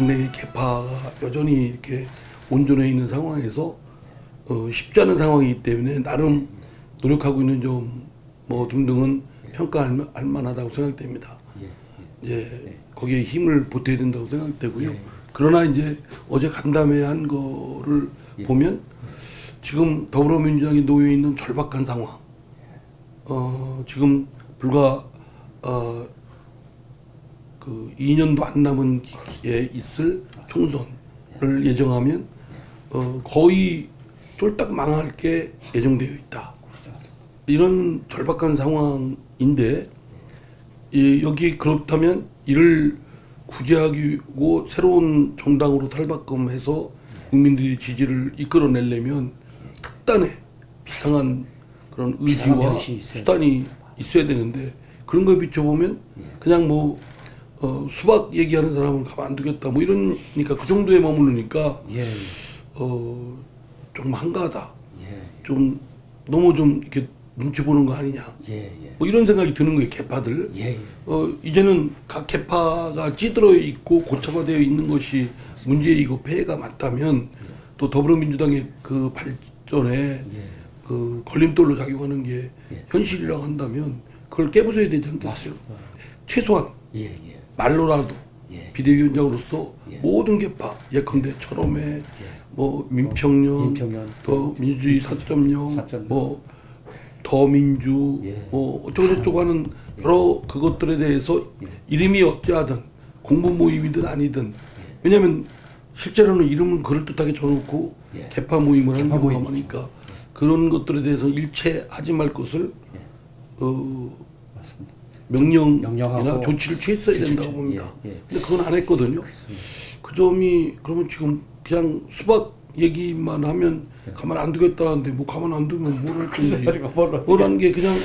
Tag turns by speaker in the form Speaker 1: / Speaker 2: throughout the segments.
Speaker 1: 당내의 개파가 여전히 이렇게 온전해 있는 상황에서 쉽지 않은 상황이기 때문에 나름 노력하고 있는 점 뭐 등등은 평가할 만하다고 생각됩니다. 이제 거기에 힘을 보태야 된다고 생각되고요. 그러나 이제 어제 간담회 한 거를 보면 지금 더불어민주당이 놓여 있는 절박한 상황, 지금 불과 그 2년도 안 남은 기회에 있을 총선을 예정하면 거의 쫄딱 망할 게 예정되어 있다. 이런 절박한 상황인데 여기 그렇다면 이를 구제하고 새로운 정당으로 탈바꿈해서 국민들이 지지를 이끌어내려면 극단의 비상한 그런 의지와 수단이 있어야 되는데 그런 거에 비춰보면 그냥 뭐 수박 얘기하는 사람은 가만 안 두겠다 뭐 이러니까 그 정도에 머무르니까 좀 한가하다. 좀 너무 좀 이렇게 눈치 보는 거 아니냐. 뭐 이런 생각이 드는 거예요, 개파들. 이제는 각 개파가 찌들어 있고 고착화되어 있는 것이 문제이고 폐해가 맞다면 또 더불어민주당의 그 발전에 그 걸림돌로 작용하는 게 현실이라고 한다면 그걸 깨부숴야 되지 않겠어요? 최소한 말로라도 비대위원장으로서 모든 개파 예컨대 철험회, 뭐 민평련, 또 민주주의 4.0, 뭐 더민주, 뭐 어쩌고저쩌고 하는 여러 그것들에 대해서 이름이 어찌하든 공부 모임이든 아니든 왜냐하면 실제로는 이름은 그럴듯하게 줘놓고 개파 모임을 하는 경우가 많으니까 그런 것들에 대해서 일체 하지 말 것을 명령이나 조치를 취했어야 된다고 봅니다. 근데 그건 안 했거든요. 그 점이 그러면 지금 그냥 수박 얘기만 하면 가만 안 두겠다는데 뭐 가만 안 두면 뭘 할 건지 뭘 하는 게 그냥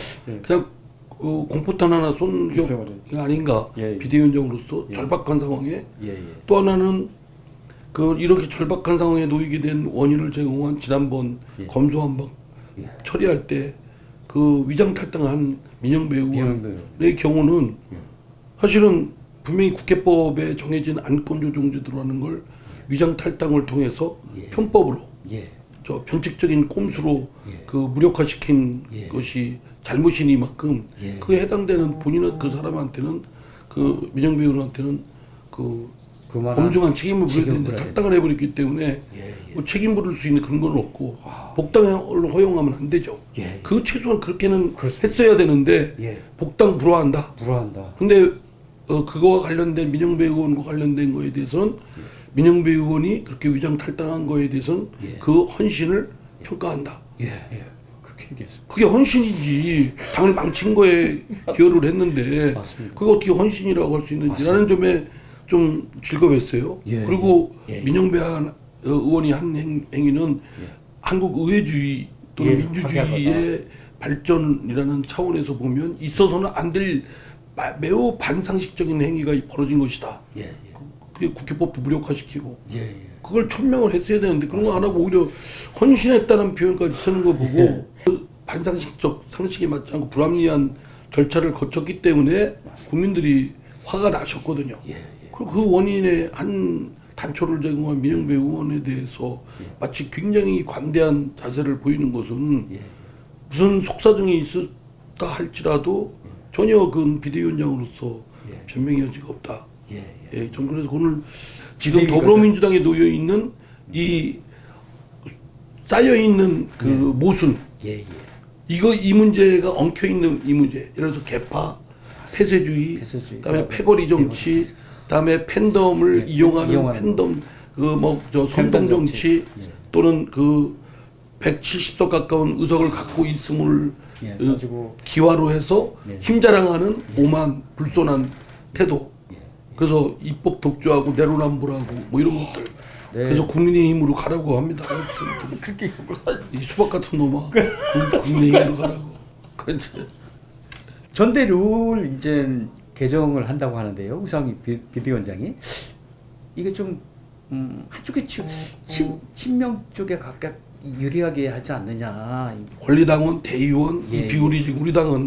Speaker 1: 공포탄 하나 쏜 게 아닌가. 비대위원장으로서 절박한 상황에 또 하나는 그 이렇게 절박한 상황에 놓이게 된 원인을 제공한 지난번 검수완박 처리할 때 그 위장 탈당한 민영배 의원의 경우는 사실은 분명히 국회법에 정해진 안건조정제도로 하는 걸 위장 탈당을 통해서 편법으로 저 변칙적인 꼼수로 그 무력화시킨 것이 잘못이니만큼 그에 해당되는 본인은 그 사람한테는 그 민영배 의원한테는 그 엄중한 책임을 물어야 되는데 탈당을 해버렸기 때문에 뭐 책임 물을 수 있는 근거는 없고 복당을 허용하면 안 되죠. 그 최소한 그렇게는 했어야 되는데 복당 불허한다. 근데 그거와 관련된 민영배 의원과 관련된 거에 대해서는 민영배 의원이 그렇게 위장 탈당한 거에 대해서는 그 헌신을 평가한다.
Speaker 2: 그렇게 얘기했습니다.
Speaker 1: 그게 헌신이지. 당을 망친 거에 기여를 했는데 그게 어떻게 헌신이라고 할 수 있는지라는 점에 좀 즐거웠어요. 그리고 민영배 의원이 한 행위는 한국 의회주의 또는 민주주의의 발전이라는 차원에서 보면 있어서는 안 될 매우 반상식적인 행위가 벌어진 것이다. 그게 국회법도 무력화시키고 그걸 천명을 했어야 되는데 그런 거 안 하고 오히려 헌신했다는 표현까지 쓰는 거 보고 그 반상식적 상식에 맞지 않고 불합리한 절차를 거쳤기 때문에 국민들이 화가 나셨거든요. 그 원인의 한 단초를 제공한 민영배 의원에 대해서 마치 굉장히 관대한 자세를 보이는 것은 무슨 속사정이 있었다 할지라도 전혀 그 비대위원장으로서 변명의 여지가 없다. 전 그래서 오늘 지금 더불어민주당에 놓여 있는 이 쌓여 있는 그 모순, 이 문제가 엉켜 있는 이 문제, 예를 들어서 개파, 폐쇄주의, 그다음에 패거리 정치, 그다음에 팬덤을 이용하는 팬덤, 그 뭐 저 선동 정치 또는 그 170석 가까운 의석을 갖고 있음을 기화로 해서 힘자랑하는 오만 불손한 태도. 그래서 입법 독주하고 내로남불하고 뭐 이런 것들. 그래서 국민의힘으로 가라고 합니다. 이 수박 같은 놈아. 국민의힘으로 가라고.
Speaker 2: 전대룰 이제 개정을 한다고 하는데요. 우상희 비대위원장이 이게 좀 한쪽에 친명 쪽에 가깝 유리하게 하지 않느냐.
Speaker 1: 권리당원, 대의원 이 비율이 지금 우리 당은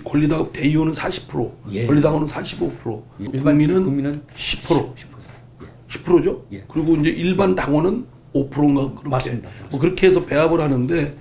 Speaker 1: 권리당 대의원은 40%, 권리당원은 45%, 국민은 10%. 10%죠.
Speaker 2: 예.
Speaker 1: 그리고 이제 일반 당원은 5%인가 그렇게.
Speaker 2: 맞습니다.
Speaker 1: 뭐 그렇게 해서 배합을 하는데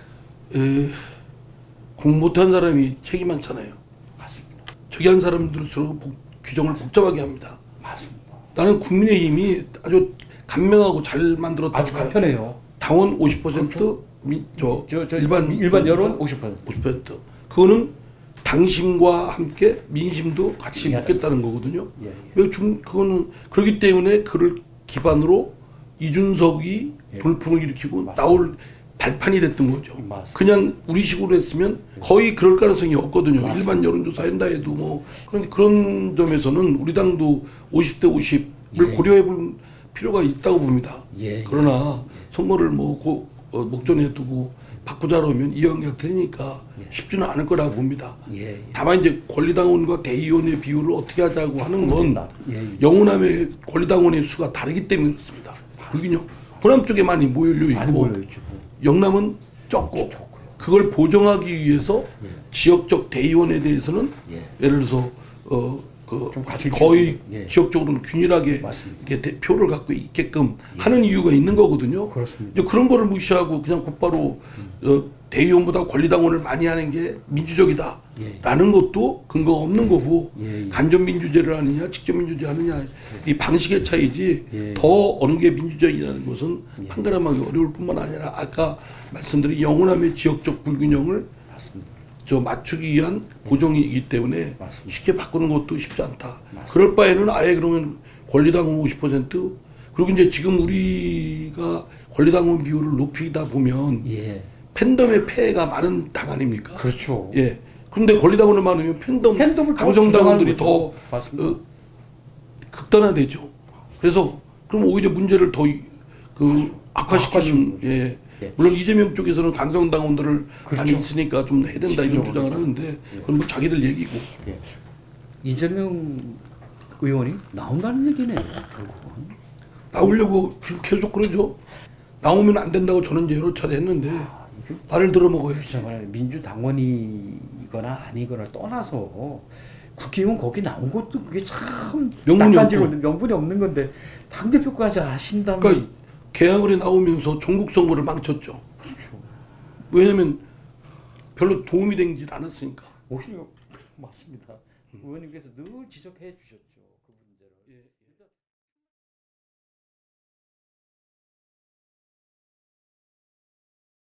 Speaker 1: 공부 못한 사람이 책임 많잖아요.
Speaker 2: 맞습니다.
Speaker 1: 저기 한 사람들수록 규정을 복잡하게 합니다.
Speaker 2: 맞습니다.
Speaker 1: 나는 국민의힘이 아주 간명하고 잘 만들었다고
Speaker 2: 아주 간편해요.
Speaker 1: 당원 50%,
Speaker 2: 그렇죠.
Speaker 1: 일반
Speaker 2: 여론 50%.
Speaker 1: 50%. 그거는 당심과 함께 민심도 같이
Speaker 2: 예.
Speaker 1: 묻겠다는 거거든요.
Speaker 2: 예.
Speaker 1: 그거는 그렇기 때문에 그를 기반으로 이준석이
Speaker 2: 예.
Speaker 1: 돌풍을 일으키고
Speaker 2: 맞습니다.
Speaker 1: 나올 발판이 됐던 거죠.
Speaker 2: 맞습니다.
Speaker 1: 그냥 우리식으로 했으면 거의 그럴 가능성이 없거든요.
Speaker 2: 맞습니다.
Speaker 1: 일반 여론조사 한다 해도 뭐 그런 점에서는 우리 당도 50대 50을
Speaker 2: 예.
Speaker 1: 고려해 볼 필요가 있다고 봅니다.
Speaker 2: 예.
Speaker 1: 그러나 선거를 목전에 두고 바꾸자로 하면 이왕약 되니까 쉽지는 않을 거라고 봅니다.
Speaker 2: 예.
Speaker 1: 다만 이제 권리당원과 대의원의 비율을 어떻게 하자고 하는 건
Speaker 2: 예.
Speaker 1: 영호남의 권리당원의 수가 다르기 때문에 그렇습니다. 불균형. 호남 쪽에 많이 모여 있고 영남은 적고 그걸 보정하기 위해서
Speaker 2: 예.
Speaker 1: 지역적 대의원에 대해서는
Speaker 2: 예.
Speaker 1: 예를 들어서
Speaker 2: 좀 갖춘
Speaker 1: 거의
Speaker 2: 예.
Speaker 1: 지역적으로는 균일하게 이렇게 표를 갖고 있게끔 하는 이유가 있는 거거든요.
Speaker 2: 그렇습니다.
Speaker 1: 이제 그런 거를 무시하고 그냥 곧바로 대의원보다 권리당원을 많이 하는 게 민주적이다라는 것도 근거가 없는 거고 간접민주제를 하느냐 직접민주제 하느냐 이 방식의 차이지 더 어느 게 민주적이라는 것은 판가름하기 어려울 뿐만 아니라 아까 말씀드린 영호남의 지역적 불균형을 맞추기 위한 보정이기 때문에 쉽게 바꾸는 것도 쉽지 않다. 그럴 바에는 아예 그러면 권리당원 50% 그리고 이제 지금 우리가 권리당원 비율을 높이다 보면 팬덤의 폐해가 많은 당 아닙니까?
Speaker 2: 그렇죠.
Speaker 1: 예. 그런데 권리당원을 많으면 팬덤을 강성당원들이 더 극단화되죠. 그래서 그럼 오히려 문제를 더 악화시키는 물론 이재명 쪽에서는 강성당원들을 많이 있으니까 좀 해야 된다 이런 주장을 하는데 그건 뭐 자기들 얘기고.
Speaker 2: 이재명 의원이 나온다는 얘기네요. 결국은.
Speaker 1: 나오려고 계속 그러죠. 나오면 안 된다고 저는 이제 여러 차례 했는데 말을 들어먹어야지.
Speaker 2: 정말 민주당원이거나 아니거나 떠나서 국회의원 거기 나온 것도 그게 참 명분이 없는 건데 당대표까지 하신다면
Speaker 1: 그러니까 개항을에 나오면서 전국 선거를 망쳤죠.
Speaker 2: 그렇죠.
Speaker 1: 왜냐하면 별로 도움이 되질 않았으니까.
Speaker 2: 오히려 맞습니다. 의원님께서 늘 지적해 주셨죠.